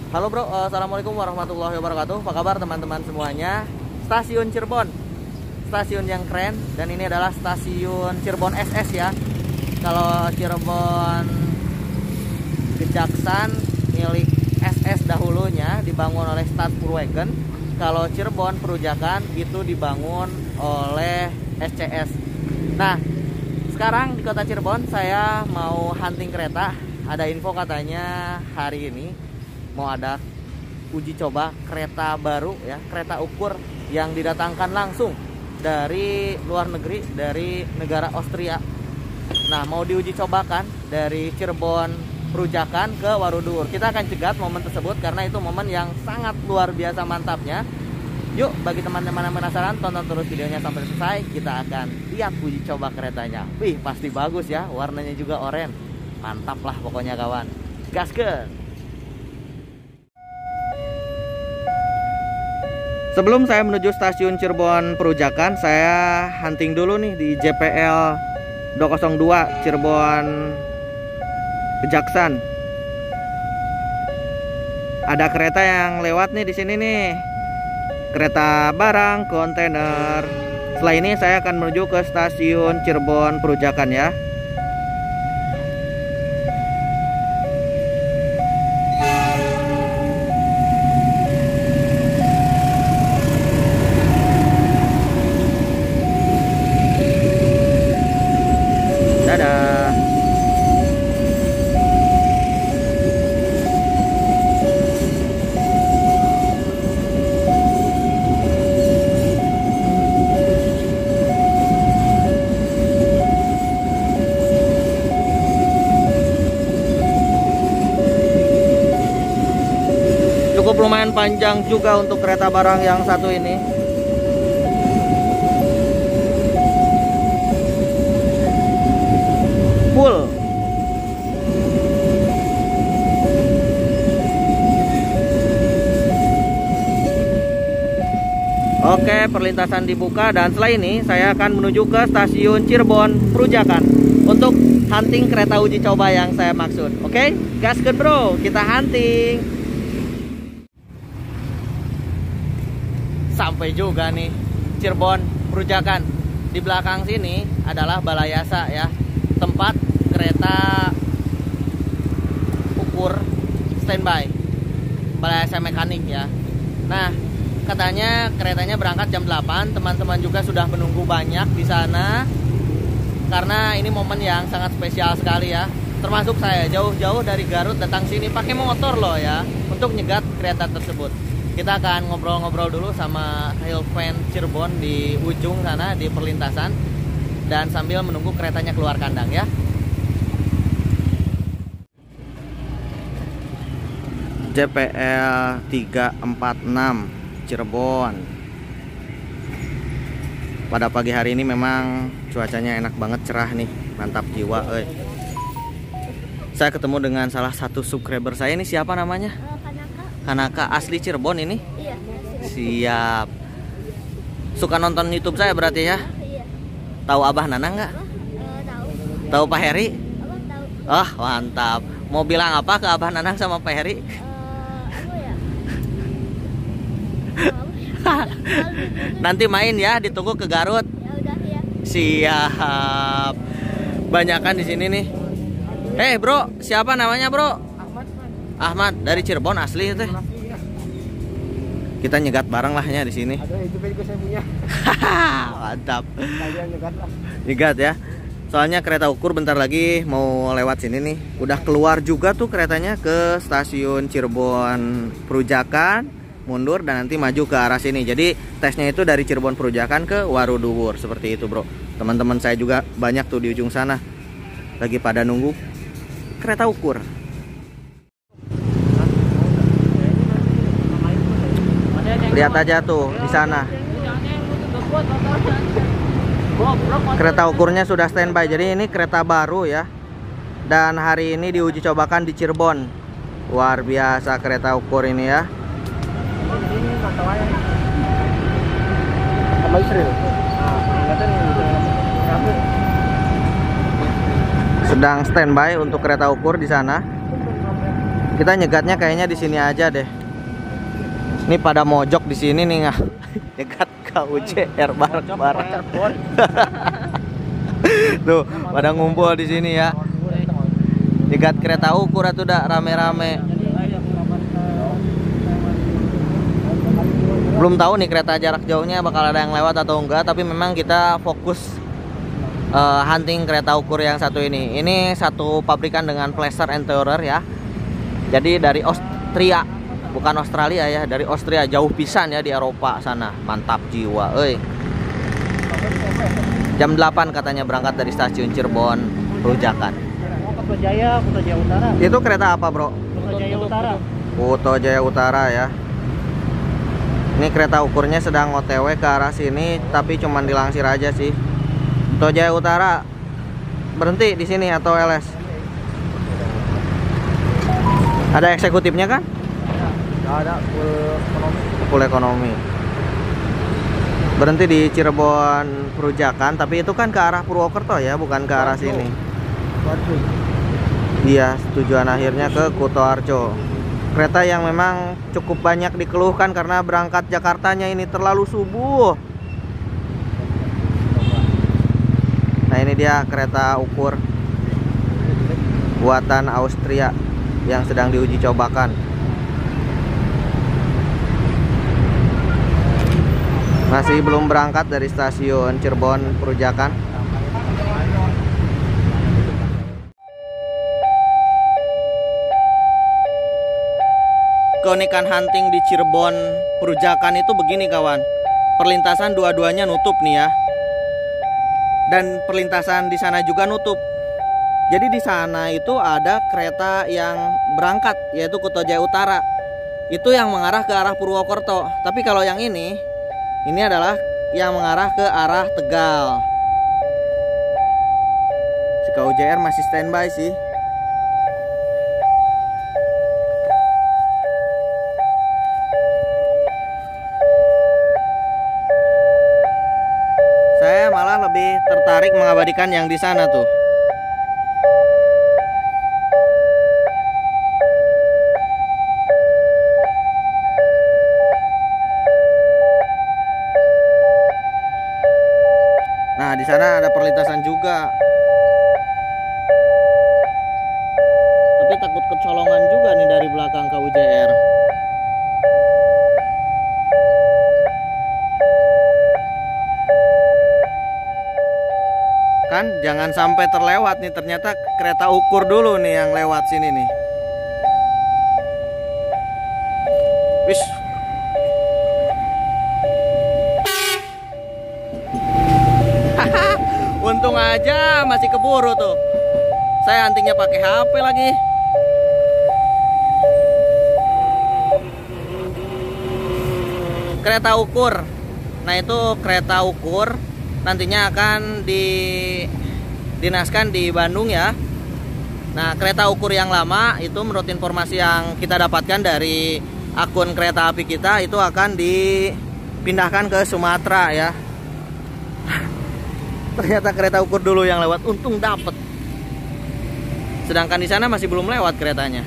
Halo bro, assalamualaikum warahmatullahi wabarakatuh. Apa kabar teman-teman semuanya? Stasiun Cirebon, stasiun yang keren, dan ini adalah stasiun Cirebon SS ya. Kalau Cirebon Kejaksan milik SS dahulunya dibangun oleh Stad Purwagen. Kalau Cirebon Perujakan itu dibangun oleh SCS. Nah, sekarang di kota Cirebon saya mau hunting kereta. Ada info katanya hari ini mau ada uji coba kereta baru ya, kereta ukur yang didatangkan langsung dari luar negeri, dari negara Austria. Nah, mau diuji cobakan dari Cirebon Perujakan ke Warudur. Kita akan cegat momen tersebut karena itu momen yang sangat luar biasa mantapnya. Yuk, bagi teman-teman yang penasaran, tonton terus videonya sampai selesai. Kita akan lihat uji coba keretanya. Wih, pasti bagus ya, warnanya juga oranye. Mantap lah pokoknya kawan. Gaskeun. Sebelum saya menuju stasiun Cirebon Perujakan, saya hunting dulu nih di JPL 202 Cirebon Kejaksan. Ada kereta yang lewat nih di sini nih. Kereta barang kontainer. Setelah ini saya akan menuju ke stasiun Cirebon Perujakan ya. Dadah. Cukup lumayan panjang juga untuk kereta barang yang satu ini. Full. Oke, perlintasan dibuka dan setelah ini saya akan menuju ke stasiun Cirebon Perujakan untuk hunting kereta uji coba yang saya maksud. Oke, gaskeun bro, kita hunting. Sampai juga nih Cirebon Perujakan. Di belakang sini adalah Balayasa ya, tempat kereta ukur standby, Balayasa mekanik ya. Nah, katanya keretanya berangkat jam 8. Teman-teman juga sudah menunggu banyak di sana karena ini momen yang sangat spesial sekali ya. Termasuk saya jauh-jauh dari Garut datang sini pakai motor loh ya untuk nyegat kereta tersebut. Kita akan ngobrol-ngobrol dulu sama Railvan Cirebon di ujung sana di perlintasan dan sambil menunggu keretanya keluar kandang ya. JPL 346 Cirebon. Pada pagi hari ini memang cuacanya enak banget, cerah nih, mantap jiwa. Saya ketemu dengan salah satu subscriber saya. Ini siapa namanya? Kanaka, asli Cirebon ini? Iya. Siap. Suka nonton YouTube saya berarti ya? Iya. Tahu Abah Nanang nggak? Tahu. Tahu Pak Heri? Tahu. Oh, mantap. Mau bilang apa ke Abah Nanang sama Pak Heri? Nanti main ya, ditunggu ke Garut. Ya udah ya. Siap. Banyakan di sini nih. Hei bro, siapa namanya bro? Ahmad dari Cirebon asli teh. Kita nyegat bareng lahnya di sini. Ada itu juga saya punya. Mantap. Nyegat ya. Soalnya kereta ukur bentar lagi mau lewat sini nih. Udah keluar juga tuh keretanya ke stasiun Cirebon Perujakan, mundur dan nanti maju ke arah sini. Jadi tesnya itu dari Cirebon Perujakan ke Warudur seperti itu, bro. Teman-teman saya juga banyak tuh di ujung sana lagi pada nunggu kereta ukur. Lihat aja tuh di sana. Kereta ukurnya sudah standby. Jadi ini kereta baru ya. Dan hari ini diuji cobakan di Cirebon. Luar biasa kereta ukur ini ya. Sedang standby untuk kereta ukur di sana. Kita nyegatnya kayaknya di sini aja deh. Ini pada mojok di sini nih nggak? Nyegat KUJR bareng-bareng. Tuh, pada ngumpul di sini ya. Nyegat kereta ukur itu udah rame-rame. Belum tahu nih kereta jarak jauhnya bakal ada yang lewat atau enggak, tapi memang kita fokus hunting kereta ukur yang satu ini. Ini satu pabrikan dengan Pleasure and Tourer ya. Jadi dari Austria, bukan Australia ya, dari Austria, jauh pisan ya di Eropa sana. Mantap jiwa, euy. Jam 8 katanya berangkat dari stasiun Cirebon Perujakan. Kuto Jaya Utara. Itu kereta apa, Bro? Kuto Jaya Utara. Kuto Jaya Utara ya. Ini kereta ukurnya sedang OTW ke arah sini, tapi cuman dilangsir aja sih. Kuto Jaya Utara berhenti di sini atau LS? Ada eksekutifnya kan? Nggak ada, Full ekonomi. Berhenti di Cirebon Perujakan, tapi itu kan ke arah Purwokerto ya, bukan ke arah sini. Iya, tujuan akhirnya ke Kutoarjo. Kereta yang memang cukup banyak dikeluhkan karena berangkat Jakartanya ini terlalu subuh. Nah, ini dia kereta ukur buatan Austria yang sedang diuji cobakan. Masih belum berangkat dari stasiun Cirebon Perujakan. Keunikan hunting di Cirebon Perujakan itu begini kawan. Perlintasan dua-duanya nutup nih ya. Dan perlintasan di sana juga nutup. Jadi di sana itu ada kereta yang berangkat, yaitu Kuto Jaya Utara. Itu yang mengarah ke arah Purwokerto. Tapi kalau yang ini adalah yang mengarah ke arah Tegal. Si KUJR masih standby sih. Saya malah lebih tertarik mengabadikan yang di sana tuh. Nah, di sana ada perlintasan juga. Tapi takut kecolongan juga nih dari belakang KUJR. Kan jangan sampai terlewat nih, ternyata kereta ukur dulu nih yang lewat sini nih. Wis. Untung aja masih keburu tuh. Saya huntingnya pakai HP lagi. Kereta ukur. Nah, itu kereta ukur nantinya akan didinaskan di Bandung ya. Nah, kereta ukur yang lama itu menurut informasi yang kita dapatkan dari akun kereta api kita itu akan dipindahkan ke Sumatera ya. Ternyata kereta ukur dulu yang lewat, untung dapet. Sedangkan di sana masih belum lewat keretanya.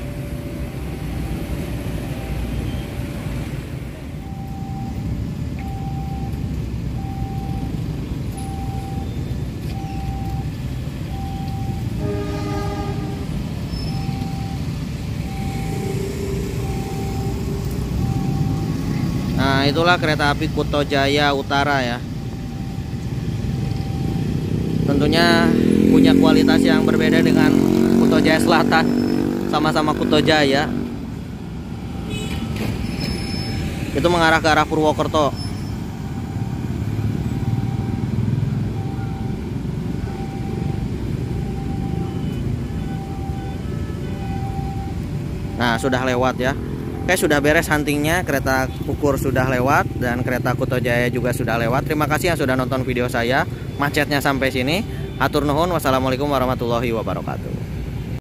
Nah, itulah kereta api Kuto Jaya Utara ya. Tentunya punya kualitas yang berbeda dengan Kuto Jaya Selatan. Sama-sama Kuto Jaya. Itu mengarah ke arah Purwokerto. Nah, sudah lewat ya. Oke, sudah beres huntingnya, kereta ukur sudah lewat dan kereta Kuto Jaya juga sudah lewat. Terima kasih yang sudah nonton video saya. Macetnya sampai sini. Hatur nuhun. Wassalamualaikum warahmatullahi wabarakatuh.